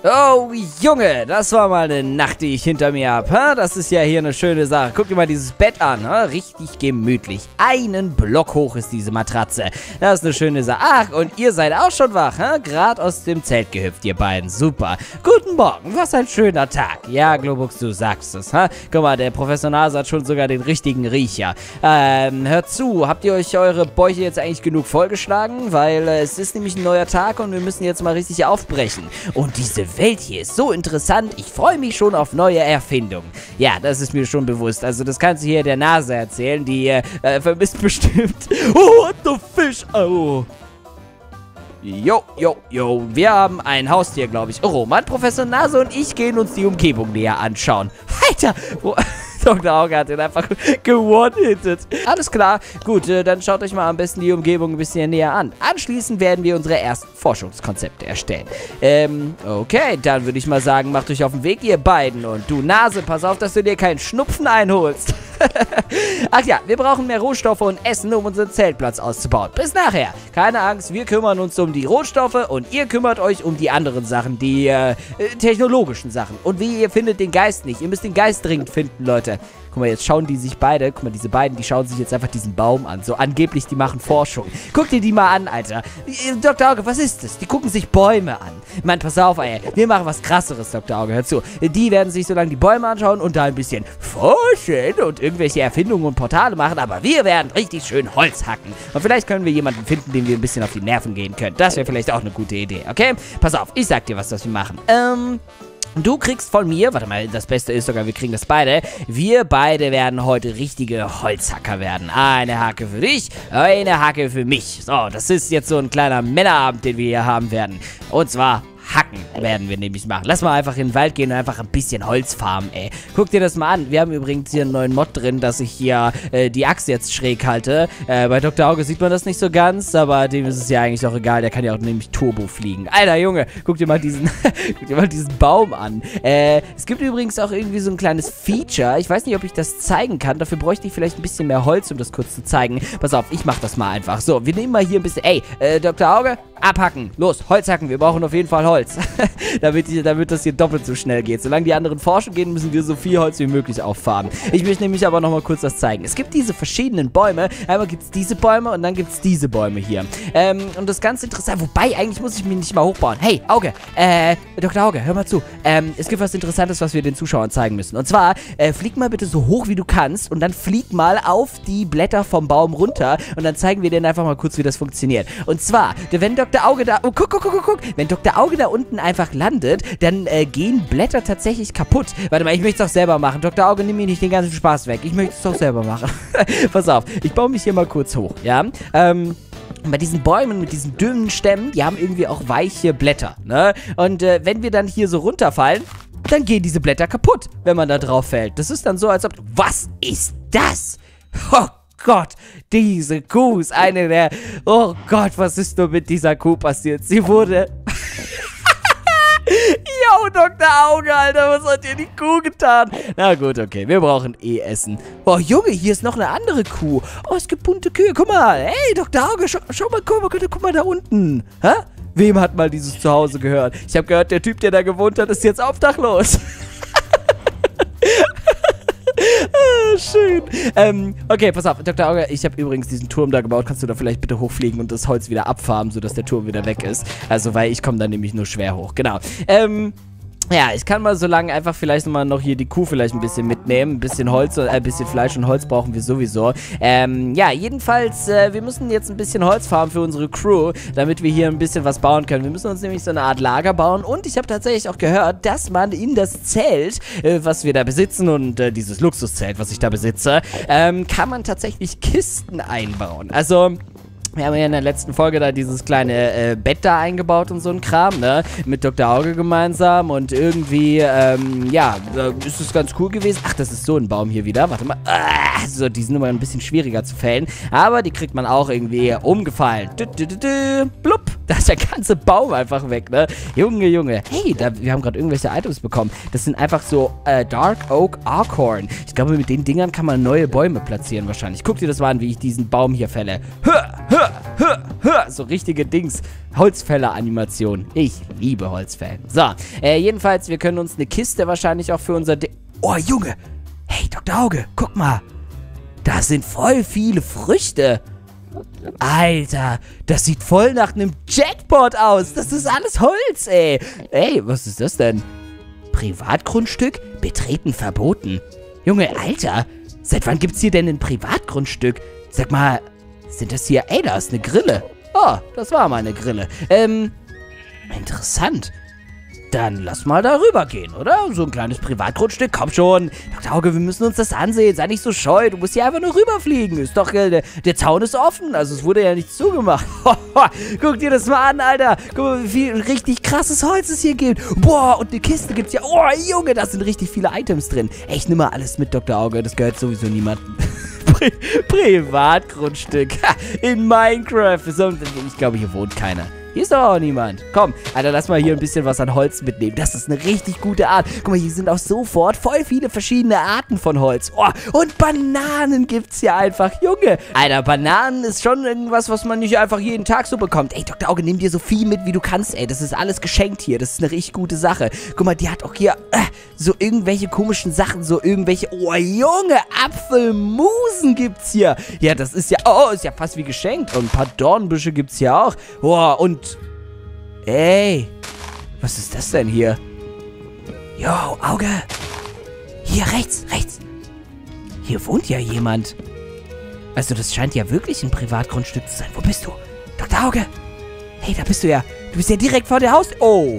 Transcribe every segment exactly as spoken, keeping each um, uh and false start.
Oh, Junge, das war mal eine Nacht, die ich hinter mir habe. Das ist ja hier eine schöne Sache. Guck dir mal dieses Bett an. Ha? Richtig gemütlich. Einen Block hoch ist diese Matratze. Das ist eine schöne Sache. Ach, und ihr seid auch schon wach. Gerade aus dem Zelt gehüpft, ihr beiden. Super. Guten Morgen. Was ein schöner Tag. Ja, Globux, du sagst es. Ha? Guck mal, der Professor Nase hat schon sogar den richtigen Riecher. Ähm, hört zu. Habt ihr euch eure Bäuche jetzt eigentlich genug vollgeschlagen? Weil äh, es ist nämlich ein neuer Tag und wir müssen jetzt mal richtig aufbrechen. Und diese Welt hier ist so interessant. Ich freue mich schon auf neue Erfindungen. Ja, das ist mir schon bewusst. Also das kannst du hier der Nase erzählen. Die äh, vermisst bestimmt. Oh, what the fish? Oh. Jo, jo, jo. Wir haben ein Haustier, glaube ich. Roman, Professor Nase und ich gehen uns die Umgebung näher anschauen. Alter, wo... Doktor Auge hat den einfach gewone-hitted. Alles klar. Gut, äh, dann schaut euch mal am besten die Umgebung ein bisschen näher an. Anschließend werden wir unsere ersten Forschungskonzepte erstellen. Ähm, okay, dann würde ich mal sagen, macht euch auf den Weg, ihr beiden. Und du, Nase, pass auf, dass du dir keinen Schnupfen einholst. Ach ja, wir brauchen mehr Rohstoffe und Essen, um unseren Zeltplatz auszubauen. Bis nachher. Keine Angst, wir kümmern uns um die Rohstoffe und ihr kümmert euch um die anderen Sachen, die äh, technologischen Sachen. Und wie, ihr findet den Geist nicht. Ihr müsst den Geist dringend finden, Leute. Guck mal, jetzt schauen die sich beide, guck mal, diese beiden, die schauen sich jetzt einfach diesen Baum an. So angeblich, die machen Forschung. Guck dir die mal an, Alter. Doktor Auge, was ist das? Die gucken sich Bäume an. Mann, pass auf, ey. Wir machen was Krasseres, Doktor Auge, hör zu. Die werden sich so lange die Bäume anschauen und da ein bisschen forschen und irgendwelche Erfindungen und Portale machen, aber wir werden richtig schön Holz hacken. Und vielleicht können wir jemanden finden, dem wir ein bisschen auf die Nerven gehen können. Das wäre vielleicht auch eine gute Idee, okay? Pass auf, ich sag dir, was das wir machen. Ähm... Du kriegst von mir, warte mal, das Beste ist sogar, wir kriegen das beide. Wir beide werden heute richtige Holzhacker werden. Eine Hacke für dich, eine Hacke für mich. So, das ist jetzt so ein kleiner Männerabend, den wir hier haben werden. Und zwar Hacken werden wir nämlich machen. Lass mal einfach in den Wald gehen und einfach ein bisschen Holz farmen, ey. Guck dir das mal an. Wir haben übrigens hier einen neuen Mod drin, dass ich hier äh, die Axt jetzt schräg halte. Äh, bei Doktor Auge sieht man das nicht so ganz, aber dem ist es ja eigentlich auch egal. Der kann ja auch nämlich Turbo fliegen. Alter, Junge, guck dir mal diesen, guck dir mal diesen Baum an. Äh, es gibt übrigens auch irgendwie so ein kleines Feature. Ich weiß nicht, ob ich das zeigen kann. Dafür bräuchte ich vielleicht ein bisschen mehr Holz, um das kurz zu zeigen. Pass auf, ich mach das mal einfach. So, wir nehmen mal hier ein bisschen, ey, äh, Doktor Auge, abhacken. Los, Holz hacken. Wir brauchen auf jeden Fall Holz. Holz, damit, die, damit das hier doppelt so schnell geht. Solange die anderen forschen gehen, müssen wir so viel Holz wie möglich auffarmen. Ich möchte nämlich aber nochmal kurz das zeigen. Es gibt diese verschiedenen Bäume. Einmal gibt es diese Bäume und dann gibt es diese Bäume hier. Ähm, und das ist ganz interessant. Wobei, eigentlich muss ich mich nicht mal hochbauen. Hey, Auge, äh, Doktor Auge, hör mal zu. Ähm, es gibt was Interessantes, was wir den Zuschauern zeigen müssen. Und zwar, äh, flieg mal bitte so hoch, wie du kannst und dann flieg mal auf die Blätter vom Baum runter und dann zeigen wir denen einfach mal kurz, wie das funktioniert. Und zwar, wenn Doktor Auge da, oh, guck, guck, guck, guck, guck, wenn Doktor Auge da unten einfach landet, dann äh, gehen Blätter tatsächlich kaputt. Warte mal, ich möchte es auch selber machen. Doktor Auge, nimm mir nicht den ganzen Spaß weg. Ich möchte es doch selber machen. Pass auf, ich baue mich hier mal kurz hoch, ja? Ähm... Und bei diesen Bäumen mit diesen dünnen Stämmen, die haben irgendwie auch weiche Blätter, ne? Und äh, wenn wir dann hier so runterfallen, dann gehen diese Blätter kaputt, wenn man da drauf fällt. Das ist dann so, als ob... Was ist das? Oh Gott, diese Kuh ist eine der... Oh Gott, was ist nur mit dieser Kuh passiert? Sie wurde... Yo, Doktor Auge, Alter, was hat dir die Kuh getan? Na gut, okay, wir brauchen eh Essen. Boah, Junge, hier ist noch eine andere Kuh. Oh, es gibt bunte Kühe, guck mal. Hey, Doktor Auge, schau, schau mal, guck mal, guck mal da unten. Hä? Wem hat mal dieses Zuhause gehört? Ich habe gehört, der Typ, der da gewohnt hat, ist jetzt obdachlos. Ah, schön. Ähm, okay, pass auf, Doktor Auge, ich habe übrigens diesen Turm da gebaut. Kannst du da vielleicht bitte hochfliegen und das Holz wieder abfarmen, sodass der Turm wieder weg ist? Also, weil ich komme da nämlich nur schwer hoch. Genau. Ähm... Ja, ich kann mal so lange einfach vielleicht nochmal noch hier die Kuh vielleicht ein bisschen mitnehmen. Ein bisschen Holz, äh, ein bisschen Fleisch und Holz brauchen wir sowieso. Ähm, ja, jedenfalls, äh, wir müssen jetzt ein bisschen Holz farmen für unsere Crew, damit wir hier ein bisschen was bauen können. Wir müssen uns nämlich so eine Art Lager bauen. Und ich habe tatsächlich auch gehört, dass man in das Zelt, äh, was wir da besitzen und äh, dieses Luxuszelt, was ich da besitze, ähm, kann man tatsächlich Kisten einbauen. Also... Wir haben ja in der letzten Folge da dieses kleine äh, Bett da eingebaut und so ein Kram, ne? Mit Doktor Auge gemeinsam und irgendwie, ähm, ja, äh, ist es ganz cool gewesen. Ach, das ist so ein Baum hier wieder. Warte mal. Ah, so, die sind immer ein bisschen schwieriger zu fällen. Aber die kriegt man auch irgendwie umgefallen. Du, du, du, du, blub. Da ist der ganze Baum einfach weg, ne? Junge, Junge. Hey, da, wir haben gerade irgendwelche Items bekommen. Das sind einfach so äh, Dark Oak Acorn. Ich glaube, mit den Dingern kann man neue Bäume platzieren wahrscheinlich. Guck dir das mal an, wie ich diesen Baum hier fälle. Hör, hör. Hör, Hör, so richtige Dings. Holzfäller-Animation. Ich liebe Holzfällen. So, äh, jedenfalls, wir können uns eine Kiste wahrscheinlich auch für unser... De oh, Junge. Hey, Doktor Auge, guck mal. Da sind voll viele Früchte. Alter, das sieht voll nach einem Jackpot aus. Das ist alles Holz, ey. Ey, was ist das denn? Privatgrundstück? Betreten verboten. Junge, Alter, seit wann gibt's hier denn ein Privatgrundstück? Sag mal, sind das hier... Ey, da ist eine Grille. Oh, das war mal eine Grille. Ähm, interessant. Dann lass mal darüber gehen, oder? So ein kleines Privatgrundstück, komm schon. Doktor Auge, wir müssen uns das ansehen. Sei nicht so scheu, du musst hier einfach nur rüberfliegen. Ist doch, äh, der, der Zaun ist offen, also es wurde ja nichts zugemacht. Guck dir das mal an, Alter. Guck mal, wie viel richtig krasses Holz es hier gibt. Boah, und eine Kiste gibt's ja. Oh, Junge, da sind richtig viele Items drin. Ey, ich nehme mal alles mit, Doktor Auge, das gehört sowieso niemandem. Pri Privatgrundstück. In Minecraft. Ich glaube, hier wohnt keiner. Hier ist doch auch niemand. Komm, Alter, lass mal hier ein bisschen was an Holz mitnehmen. Das ist eine richtig gute Art. Guck mal, hier sind auch sofort voll viele verschiedene Arten von Holz. Oh, und Bananen gibt's hier einfach. Junge, Alter, Bananen ist schon irgendwas, was man nicht einfach jeden Tag so bekommt. Ey, Doktor Auge, nimm dir so viel mit, wie du kannst, ey. Das ist alles geschenkt hier. Das ist eine richtig gute Sache. Guck mal, die hat auch hier äh, so irgendwelche komischen Sachen. So irgendwelche, oh, Junge, Apfelmusen gibt's hier. Ja, das ist ja, oh, ist ja fast wie geschenkt. Und ein paar Dornbüsche gibt's hier auch. Oh, und ey, was ist das denn hier? Jo, Auge. Hier rechts, rechts. Hier wohnt ja jemand. Also das scheint ja wirklich ein Privatgrundstück zu sein. Wo bist du? Doktor Auge. Hey, da bist du ja. Du bist ja direkt vor der Haus... Oh.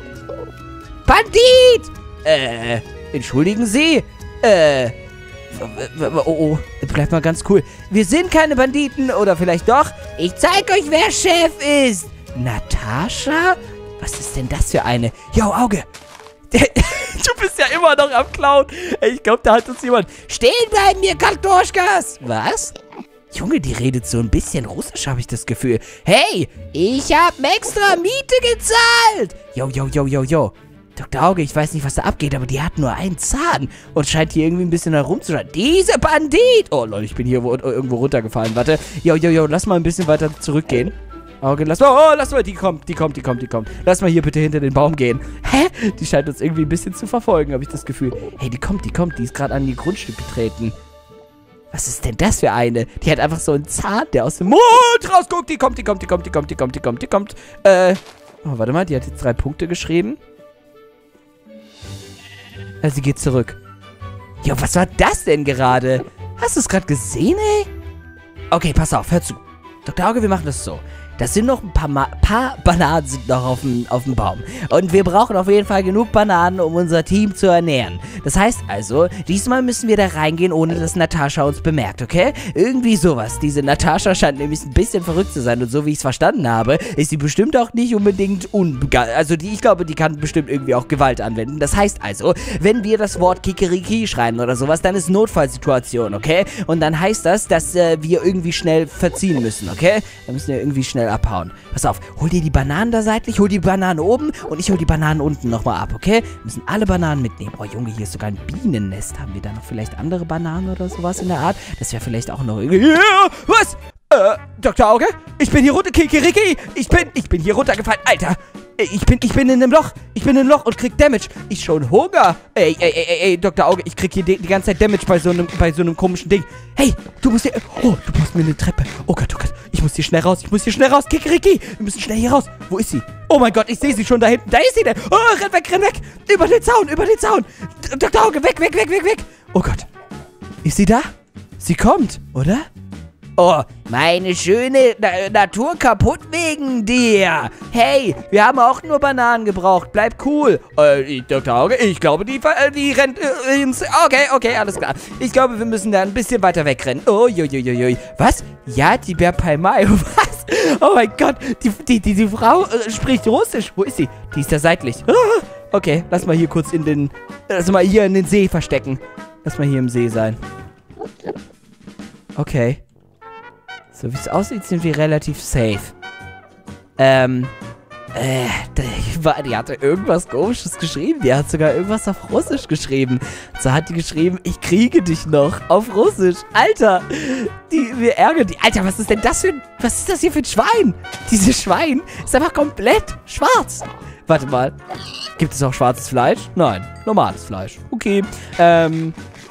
Bandit! Äh, entschuldigen Sie. Äh, oh, oh, bleibt mal ganz cool. Wir sind keine Banditen, oder vielleicht doch? Ich zeig euch, wer Chef ist. Natascha? Was ist denn das für eine? Jo, Auge. Du bist ja immer noch am Klauen. Ich glaube, da hat uns jemand... Stehen bleiben, ihr Kartoschkas. Was? Junge, die redet so ein bisschen russisch, habe ich das Gefühl. Hey, ich habe extra Miete gezahlt. Jo, jo, jo, jo, jo. Doktor Auge, ich weiß nicht, was da abgeht, aber die hat nur einen Zahn und scheint hier irgendwie ein bisschen herumzuschreien. Diese Bandit! Oh, Leute, ich bin hier wo, irgendwo runtergefallen. Warte. Jo, jo, jo, lass mal ein bisschen weiter zurückgehen. Auge, lass mal, oh, lass mal, die kommt, die kommt, die kommt, die kommt. Lass mal hier bitte hinter den Baum gehen. Hä? Die scheint uns irgendwie ein bisschen zu verfolgen, habe ich das Gefühl. Hey, die kommt, die kommt, die ist gerade an die Grundstück getreten. Was ist denn das für eine? Die hat einfach so einen Zahn, der aus dem Mund rausguckt. Die kommt, die kommt, die kommt, die kommt, die kommt, die kommt, die kommt. Äh, oh, warte mal, die hat jetzt drei Punkte geschrieben. Ja, sie geht zurück. Jo, was war das denn gerade? Hast du es gerade gesehen, ey? Okay, pass auf, hör zu. Doktor Auge, wir machen das so. Das sind noch ein paar, Ma paar Bananen sind noch auf dem, auf dem Baum. Und wir brauchen auf jeden Fall genug Bananen, um unser Team zu ernähren. Das heißt also, diesmal müssen wir da reingehen, ohne dass Natascha uns bemerkt, okay? Irgendwie sowas. Diese Natascha scheint nämlich ein bisschen verrückt zu sein. Und so wie ich es verstanden habe, ist sie bestimmt auch nicht unbedingt unbegeistert. Also die, ich glaube, die kann bestimmt irgendwie auch Gewalt anwenden. Das heißt also, wenn wir das Wort Kikeriki schreiben oder sowas, dann ist Notfallsituation, okay? Und dann heißt das, dass äh, wir irgendwie schnell verziehen müssen, okay? Dann müssen wir irgendwie schnell abhauen. Pass auf, hol dir die Bananen da seitlich, hol die Bananen oben und ich hol die Bananen unten nochmal ab, okay? Wir müssen alle Bananen mitnehmen. Oh, Junge, hier ist sogar ein Bienennest. Haben wir da noch vielleicht andere Bananen oder sowas in der Art? Das wäre vielleicht auch noch irgendwie... Yeah! Was? Äh, Doktor Auge? Ich bin hier runter... Kikiriki! Ich bin... Ich bin hier runtergefallen. Alter! Ich bin... Ich bin in einem Loch. Ich bin in einem Loch und krieg Damage. Ich schon Hunger. Ey, ey, ey, ey, Doktor Auge, ich krieg hier die, die ganze Zeit Damage bei so einem... Bei so einem komischen Ding. Hey, du musst hier... Oh, du brauchst mir eine Treppe. Oh Gott, oh Gott. Ich muss hier schnell raus. Ich muss hier schnell raus. Kikiriki! Wir müssen schnell hier raus. Wo ist sie? Oh mein Gott, ich sehe sie schon da hinten. Da ist sie denn. Oh, renn weg, renn weg. Über den Zaun, über den Zaun. Doktor Auge, weg, weg, weg, weg, weg. Oh Gott. Ist sie da? Sie kommt, oder? Oh, meine schöne Na Natur kaputt wegen dir. Hey, wir haben auch nur Bananen gebraucht. Bleib cool. Äh, Doktor Auge, ich glaube, die, äh, die rennt äh, ins... Okay, okay, alles klar. Ich glaube, wir müssen da ein bisschen weiter wegrennen. Oh, jojojojo. Was? Ja, die Berpalmai. Was? Oh mein Gott, die, die, die, die Frau äh, spricht Russisch. Wo ist sie? Die ist da seitlich. Ah, okay, lass mal hier kurz in den... Lass mal hier in den See verstecken. Lass mal hier im See sein. Okay. So wie es aussieht, sind wir relativ safe. Ähm, Äh, die, die hatte irgendwas Komisches geschrieben. Die hat sogar irgendwas auf Russisch geschrieben. So hat die geschrieben, ich kriege dich noch. Auf Russisch. Alter, die, wir ärgern die. Alter, was ist denn das für ein, was ist das hier für ein Schwein? Dieses Schwein ist einfach komplett schwarz. Warte mal. Gibt es auch schwarzes Fleisch? Nein, normales Fleisch. Okay, ähm...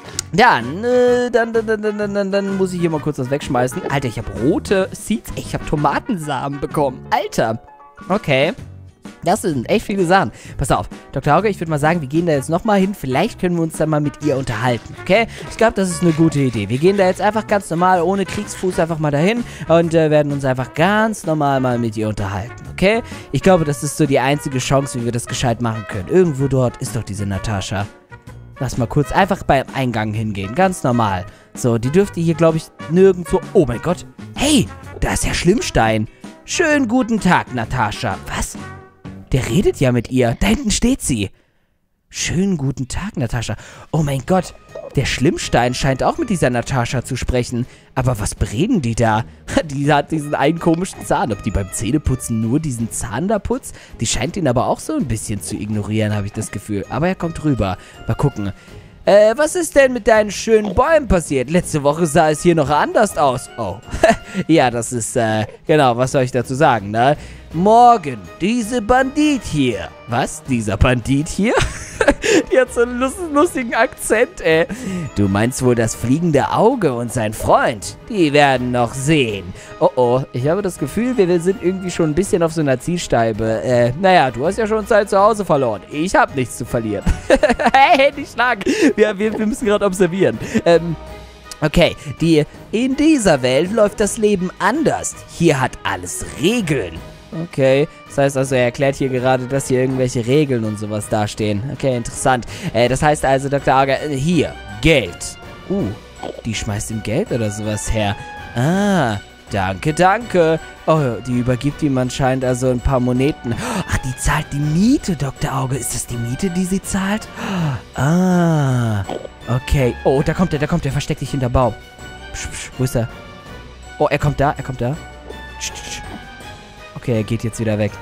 Dann, äh, dann, dann, dann, dann, dann, dann muss ich hier mal kurz was wegschmeißen. Alter, ich habe rote Seeds. Ich habe Tomatensamen bekommen. Alter. Okay. Das sind echt viele Sachen. Pass auf, Doktor Auge, ich würde mal sagen, wir gehen da jetzt nochmal hin. Vielleicht können wir uns dann mal mit ihr unterhalten, okay? Ich glaube, das ist eine gute Idee. Wir gehen da jetzt einfach ganz normal, ohne Kriegsfuß, einfach mal dahin und äh, werden uns einfach ganz normal mal mit ihr unterhalten, okay? Ich glaube, das ist so die einzige Chance, wie wir das gescheit machen können. Irgendwo dort ist doch diese Natascha. Lass mal kurz einfach beim Eingang hingehen. Ganz normal. So, die dürfte hier, glaube ich, nirgendwo... Oh mein Gott. Hey, da ist Herr Schlimmstein. Schönen guten Tag, Natascha. Was? Der redet ja mit ihr. Da hinten steht sie. Schönen guten Tag, Natascha. Oh mein Gott. Der Schlimmstein scheint auch mit dieser Natascha zu sprechen. Aber was bereden die da? Die hat diesen einen komischen Zahn. Ob die beim Zähneputzen nur diesen Zahn da putzt? Die scheint ihn aber auch so ein bisschen zu ignorieren, habe ich das Gefühl. Aber er kommt rüber. Mal gucken. Äh, was ist denn mit deinen schönen Bäumen passiert? Letzte Woche sah es hier noch anders aus. Oh. Ja, das ist, äh, genau, was soll ich dazu sagen, ne? Morgen, diese Bandit hier. Was? Dieser Bandit hier? Die hat so einen lustigen Akzent, ey. Du meinst wohl das fliegende Auge und sein Freund? Die werden noch sehen. Oh oh, ich habe das Gefühl, wir sind irgendwie schon ein bisschen auf so einer Zielscheibe. Äh, naja, du hast ja schon Zeit zu Hause verloren. Ich habe nichts zu verlieren. Hey, nicht schlagen. Wir, wir, wir müssen gerade observieren. Ähm... Okay, die, in dieser Welt läuft das Leben anders. Hier hat alles Regeln. Okay, das heißt also, er erklärt hier gerade, dass hier irgendwelche Regeln und sowas dastehen. Okay, interessant. Äh, das heißt also, Doktor Auge, äh, hier, Geld. Uh, die schmeißt ihm Geld oder sowas her. Ah, danke, danke. Oh, die übergibt ihm anscheinend also ein paar Moneten. Ach, die zahlt die Miete, Doktor Auge. Ist das die Miete, die sie zahlt? Ah, okay. Oh, da kommt er, da kommt er. Versteck dich hinter Baum. Psch, psch, wo ist er? Oh, er kommt da, er kommt da. Psch, psch. Okay, er geht jetzt wieder weg.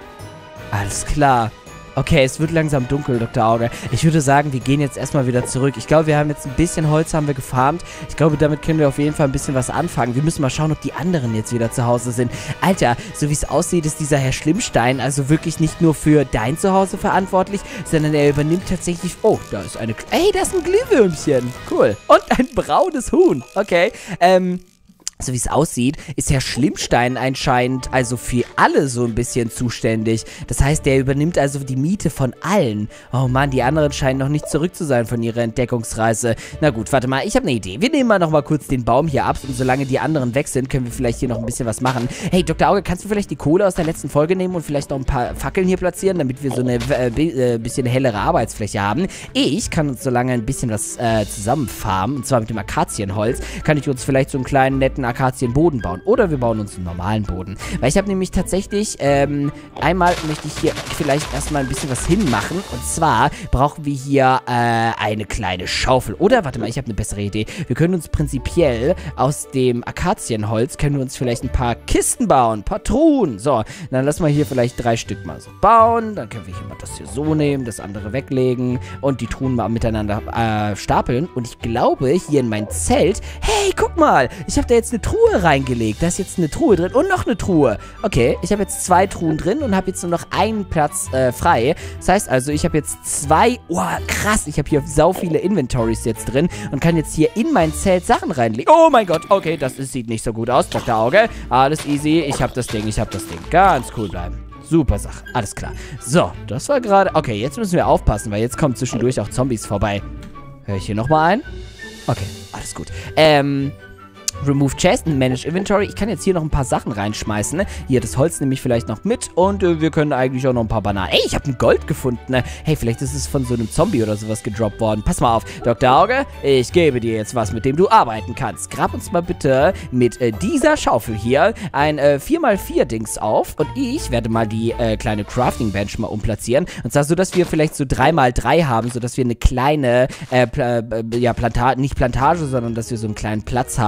Alles klar. Okay, es wird langsam dunkel, Doktor Auge. Ich würde sagen, wir gehen jetzt erstmal wieder zurück. Ich glaube, wir haben jetzt ein bisschen Holz haben wir gefarmt. Ich glaube, damit können wir auf jeden Fall ein bisschen was anfangen. Wir müssen mal schauen, ob die anderen jetzt wieder zu Hause sind. Alter, so wie es aussieht, ist dieser Herr Schlimmstein also wirklich nicht nur für dein Zuhause verantwortlich, sondern er übernimmt tatsächlich... Oh, da ist eine... Ey, da ist ein Glühwürmchen. Cool. Und ein braunes Huhn. Okay, ähm... So wie es aussieht, ist Herr Schlimmstein anscheinend also für alle so ein bisschen zuständig. Das heißt, der übernimmt also die Miete von allen. Oh Mann, die anderen scheinen noch nicht zurück zu sein von ihrer Entdeckungsreise. Na gut, warte mal, ich habe eine Idee. Wir nehmen mal noch mal kurz den Baum hier ab und solange die anderen weg sind, können wir vielleicht hier noch ein bisschen was machen. Hey, Doktor Auge, kannst du vielleicht die Kohle aus der letzten Folge nehmen und vielleicht noch ein paar Fackeln hier platzieren, damit wir so eine äh, bisschen hellere Arbeitsfläche haben? Ich kann uns solange ein bisschen was äh, zusammenfarmen, und zwar mit dem Akazienholz, kann ich uns vielleicht so einen kleinen, netten Akazienboden bauen. Oder wir bauen uns einen normalen Boden. Weil ich habe nämlich tatsächlich, ähm, einmal möchte ich hier vielleicht erstmal ein bisschen was hinmachen. Und zwar brauchen wir hier, äh, eine kleine Schaufel. Oder, warte mal, ich habe eine bessere Idee. Wir können uns prinzipiell aus dem Akazienholz, können wir uns vielleicht ein paar Kisten bauen. Ein paar Truhen. So, dann lassen wir hier vielleicht drei Stück mal so bauen. Dann können wir hier mal das hier so nehmen, das andere weglegen und die Truhen mal miteinander äh, stapeln. Und ich glaube, hier in mein Zelt, hey, guck mal, ich habe da jetzt eine Truhe reingelegt. Da ist jetzt eine Truhe drin und noch eine Truhe. Okay, ich habe jetzt zwei Truhen drin und habe jetzt nur noch einen Platz äh, frei. Das heißt also, ich habe jetzt zwei... Oh, krass, ich habe hier sau viele Inventories jetzt drin und kann jetzt hier in mein Zelt Sachen reinlegen. Oh mein Gott, okay, das ist, sieht nicht so gut aus, Doktor Auge. Alles easy, ich habe das Ding, ich habe das Ding. Ganz cool bleiben. Super Sache, alles klar. So, das war gerade... Okay, jetzt müssen wir aufpassen, weil jetzt kommen zwischendurch auch Zombies vorbei. Höre ich hier nochmal ein? Okay, alles gut. Ähm... Remove Chest und Manage Inventory. Ich kann jetzt hier noch ein paar Sachen reinschmeißen. Ne? Hier, das Holz nehme ich vielleicht noch mit. Und äh, wir können eigentlich auch noch ein paar Bananen. Ey, ich habe ein Gold gefunden. Ne? Hey, vielleicht ist es von so einem Zombie oder sowas gedroppt worden. Pass mal auf, Doktor Auge. Ich gebe dir jetzt was, mit dem du arbeiten kannst. Grab uns mal bitte mit äh, dieser Schaufel hier ein äh, vier mal vier Dings auf. Und ich werde mal die äh, kleine Crafting Bench mal umplatzieren. Und zwar so, dass wir vielleicht so drei mal drei haben, sodass wir eine kleine, äh, Pla äh, ja, Plantage, nicht Plantage, sondern dass wir so einen kleinen Platz haben,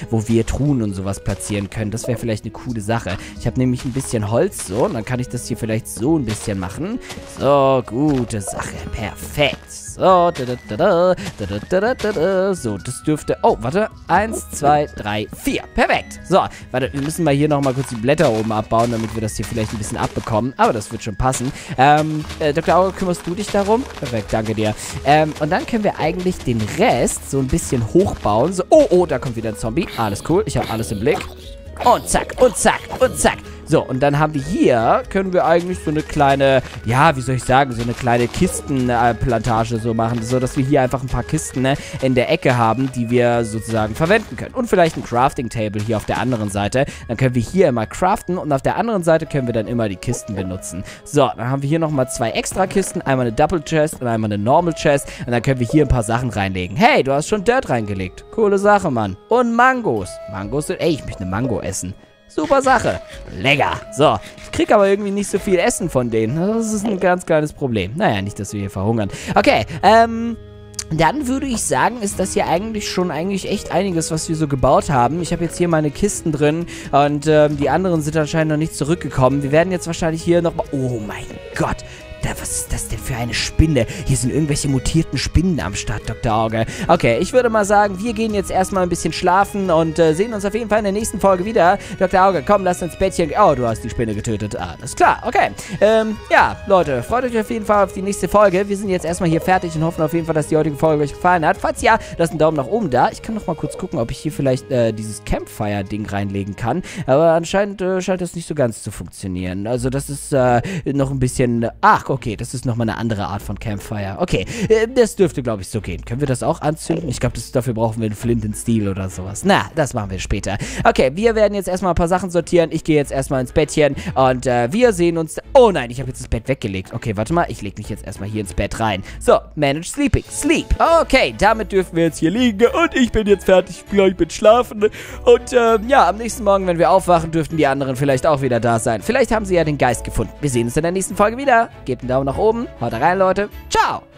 wo wir Truhen und sowas platzieren können. Das wäre vielleicht eine coole Sache. Ich habe nämlich ein bisschen Holz so und dann kann ich das hier vielleicht so ein bisschen machen. So, gute Sache. Perfekt. So, da, da, da, da, da, da, da, da, da. So, das dürfte... Oh, warte. Eins, zwei, drei, vier. Perfekt. So, warte, wir müssen mal hier nochmal kurz die Blätter oben abbauen, damit wir das hier vielleicht ein bisschen abbekommen. Aber das wird schon passen. Ähm, äh, Doktor Auge, kümmerst du dich darum? Perfekt, danke dir. Ähm, und dann können wir eigentlich den Rest so ein bisschen hochbauen. So, oh, oh, da kommt wieder ein Zombie. Alles cool, ich habe alles im Blick. Und zack, und zack, und zack. So, und dann haben wir hier, können wir eigentlich so eine kleine, ja, wie soll ich sagen, so eine kleine Kistenplantage so machen, so dass wir hier einfach ein paar Kisten ne, in der Ecke haben, die wir sozusagen verwenden können. Und vielleicht ein Crafting-Table hier auf der anderen Seite. Dann können wir hier immer craften und auf der anderen Seite können wir dann immer die Kisten benutzen. So, dann haben wir hier nochmal zwei extra Kisten, einmal eine Double Chest und einmal eine Normal Chest. Und dann können wir hier ein paar Sachen reinlegen. Hey, du hast schon Dirt reingelegt. Coole Sache, Mann. Und Mangos. Mangos sind, ey, ich möchte eine Mango essen. Super Sache. Lecker. So, ich kriege aber irgendwie nicht so viel Essen von denen. Das ist ein ganz kleines Problem. Naja, nicht, dass wir hier verhungern. Okay, ähm... dann würde ich sagen, ist das hier eigentlich schon eigentlich echt einiges, was wir so gebaut haben. Ich habe jetzt hier meine Kisten drin und ähm, die anderen sind anscheinend noch nicht zurückgekommen. Wir werden jetzt wahrscheinlich hier nochmal... Oh mein Gott. Da, was ist das denn für eine Spinne? Hier sind irgendwelche mutierten Spinnen am Start, Doktor Auge. Okay, ich würde mal sagen, wir gehen jetzt erstmal ein bisschen schlafen und äh, sehen uns auf jeden Fall in der nächsten Folge wieder. Doktor Auge, komm, lass ins Bettchen. Oh, du hast die Spinne getötet. Alles klar, okay. Ähm, ja, Leute, freut euch auf jeden Fall auf die nächste Folge. Wir sind jetzt erstmal hier fertig und hoffen auf jeden Fall, dass die heutige Folge euch gefallen hat. Falls ja, lasst einen Daumen nach oben da. Ich kann noch mal kurz gucken, ob ich hier vielleicht äh, dieses Campfire-Ding reinlegen kann. Aber anscheinend äh, scheint das nicht so ganz zu funktionieren. Also das ist äh, noch ein bisschen... Ach, okay, das ist nochmal eine andere Art von Campfire. Okay, äh, das dürfte, glaube ich, so gehen. Können wir das auch anzünden? Ich glaube, dafür brauchen wir einen Flint and Steel oder sowas. Na, das machen wir später. Okay, wir werden jetzt erstmal ein paar Sachen sortieren. Ich gehe jetzt erstmal ins Bettchen und äh, wir sehen uns... Oh nein, ich habe jetzt das Bett weggelegt. Okay, warte mal, ich lege mich jetzt erstmal hier ins Bett rein. So, Manage Sleeping. Sleep. Okay, damit dürfen wir jetzt hier liegen und ich bin jetzt fertig. Ich glaube, ich bin schlafen. Und äh, ja, am nächsten Morgen, wenn wir aufwachen, dürften die anderen vielleicht auch wieder da sein. Vielleicht haben sie ja den Geist gefunden. Wir sehen uns in der nächsten Folge wieder. Gebt einen Daumen nach oben. Haut rein, Leute. Ciao.